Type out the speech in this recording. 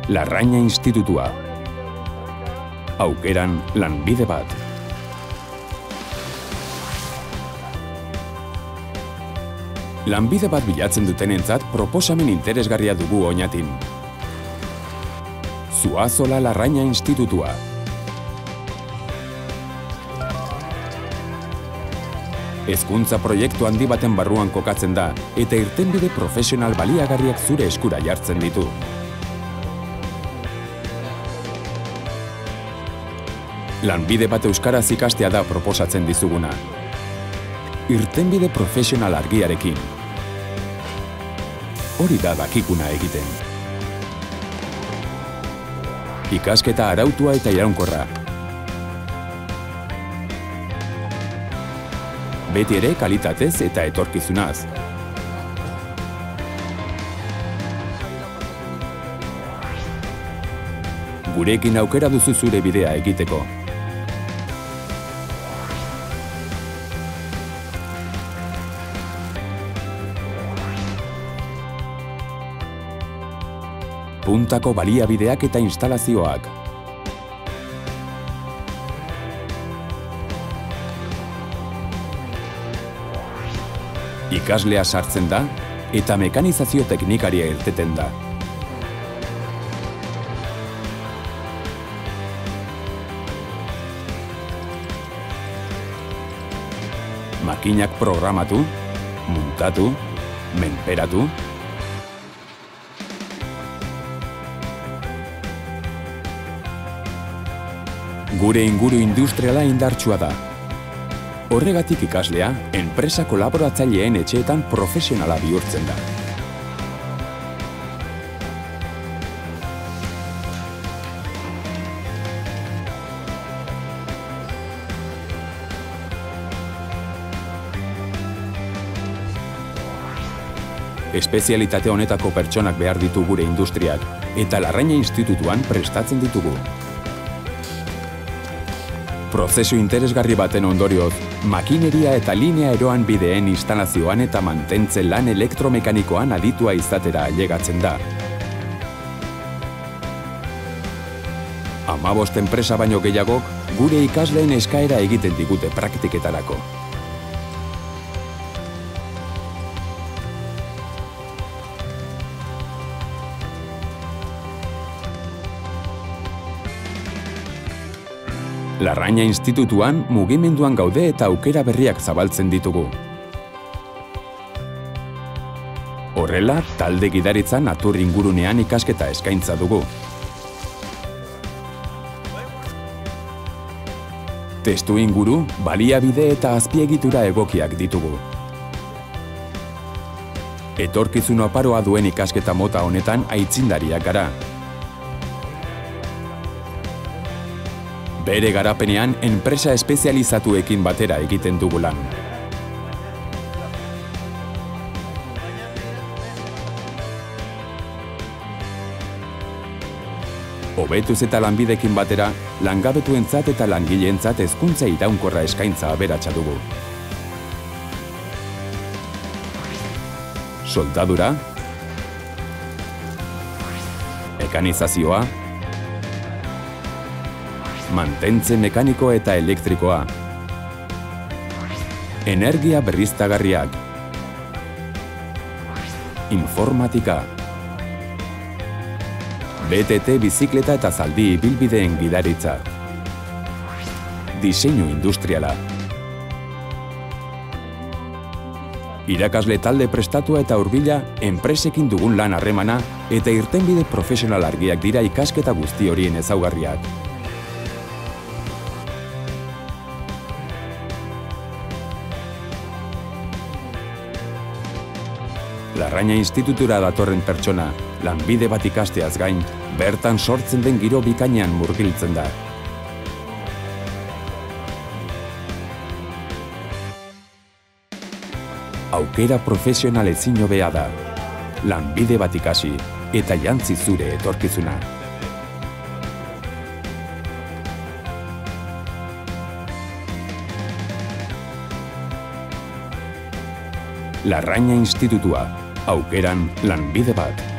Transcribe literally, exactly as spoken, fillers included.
Larraina Institutua. Aukeran lanbide bat. Lanbide bat bilatzen dutenentzat proposamen interesgarria dugu oinatin. Zuazola Larraina Institutua. Hezkuntza proiektu handi baten barruan kokatzen da eta irtenbide profesional baliagarriak zure eskura jartzen ditu. Lanbide bat euskaraz ikastea da proposatzen dizuguna. Irtenbide profesional argiarekin. Hori da dakikuna egiten. Ikasketa arautua eta iraunkorra. Beti ere kalitatez eta etorkizunaz. Gurekin aukera duzu zure bidea egiteko. Puntako baliabideak eta instalazioak. Ikaslea sartzen da eta mekanizazio teknikaria irteten da. Makinak programatu, muntatu, menperatu. Gure inguru industriala indartsua da. Horregatik ikaslea, enpresa kolaboratzaileen etxeetan profesionala bihurtzen da. Espezialitate honetako pertsonak behar ditu gure industriak, eta Larraina Institutuan prestatzen ditugu. Prozesu interesgarri baten ondorioz, makineria eta linea eroan bideen instalazioan eta mantentzen lan elektromekanikoan aditua izatera ailegatzen da. Hamabost enpresa baino gehiagok gure ikasleen eskaera egiten digute praktiketarako. Larraina Institutuan mugimenduan gaude eta aukera berriak zabaltzen ditugu. Horrela, talde gidaritza natur ingurunean ikasketa eskaintza dugu. Testu inguru, baliabide eta azpiegitura egokiak ditugu. Etorkizun oparoa duen ikasketa mota honetan aitzindariak gara. Bere garapenean, enpresa espezializatuekin batera egiten dugu lan. Hobetuz eta lanbidekin batera, langabetuentzat eta langileentzat hezkuntza iraunkorra eskaintza aberatsa dugu. Soldadura, mekanizazioa, mantentze mekaniko eta elektrikoa, energia berriztagarriak, informatika, B T T bizikleta eta zaldi ibilbideen gidaritza, diseinu industriala, irakasle talde prestatua eta hurbila, enpresekin dugun lan harremana eta irtenbide profesional argiak dira ikasketa guzti horien ezaugarriak. Larraina Institutura datorren pertsona, lanbide bat ikasteaz gain, bertan sortzen den giro bikainean murgiltzen da. Aukera profesional ezin hobea da. Lanbide bat ikasi eta jantzi zure etorkizuna. Larraina Institutua. Aukeran lanbide bat.